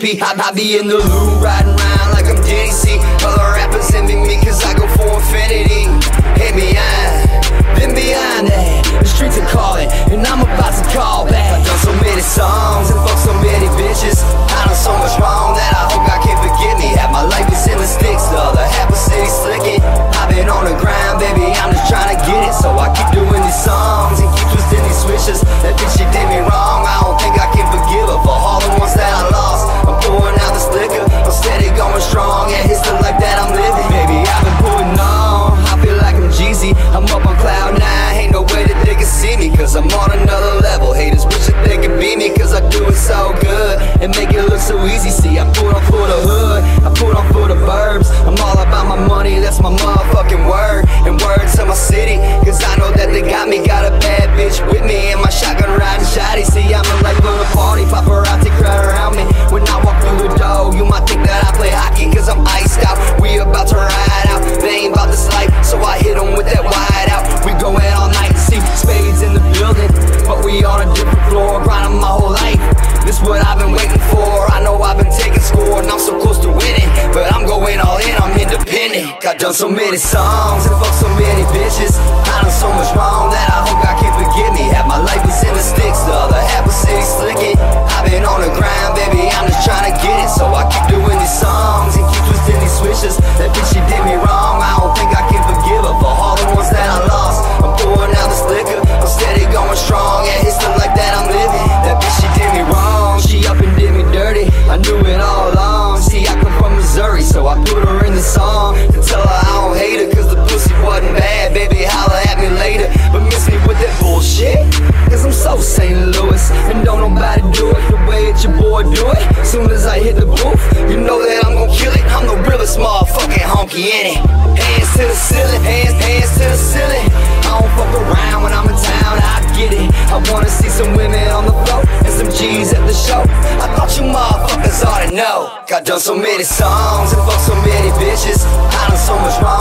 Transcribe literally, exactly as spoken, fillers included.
baby. I, I be in the loop, riding around like I'm D C. Other rappers envy me cause I go for infinity. And beyond, then beyond that, the streets are calling, and I'm about to call back. I've done so many songs and fucked so many bitches. I done so much wrong that I hope God can forgive me. Half my life is in the sticks, the other half a city slicking. I've been on the grind, baby, I'm just trying to get it. So I keep doing these songs and keep twisting these switches. That bitch, she did me wrong, I don't think I can forgive her for all the ones that I lost. I'm pouring out this liquor, I'm steady going strong. Yeah, it's the life that I'm living. Baby, I've been putting on, I feel like I'm Jeezy. I'm up on cloud nine, ain't no way that they can see me, cause I'm on another level. Haters wish that they could be me, cause I do it so good and make it look so easy. See, I put on for the hood, I put on for the burbs. I'm all about my money, that's my motherfucking word. And word to my city, cause I know that they got me. Got a bad bitch with me and my shotgun riding shotty. See, I'm a life of the party, paparazzi crowd around me. When I walk through the door, you might think that I play hockey, cause I'm iced out. We about to ride out, they ain't about this life, so I hit them with that wide out. We going all night, see spades in the building, but we on a different floor, grinding my whole life. This what I've been waiting for. I know I've been taking score and I'm so close to winning, but I'm going all in, I'm independent. Got done so many songs and fucked so many bitches. I done so much wrong that I hope God can forgive me. Half my life is in the sticks, the other half a city slicking. I've been on the grind, baby, I'm just trying to get it. So I keep doing these songs and keep twisting these switches. That bitch, she did me wrong, I don't think I can forgive her for all the ones that I lost. I'm pouring out this liquor, I'm steady going strong. Yeah, it's the life that I'm living. That bitch, she did me wrong, she up and did me dirty. I knew it all along. See, I come from Missouri, so I put her in the song to tell her I don't hate her, cause the pussy wasn't bad. Baby, holla at me later, but miss me with that bullshit, cause I'm so Saint Louis, and don't nobody do it the way that your boy do it. Soon as I hit the booth, you know that I'm gon' kill it. I'm the realest motherfucking honky in it. Hands to the ceiling, hands, hands to the ceiling. I don't fuck around when I'm in town, I get it. I wanna see some women on the floor and some G's at the show. I thought you motherfuckers ought to know. Got done so many songs and fucked so many bitches. I done so much wrong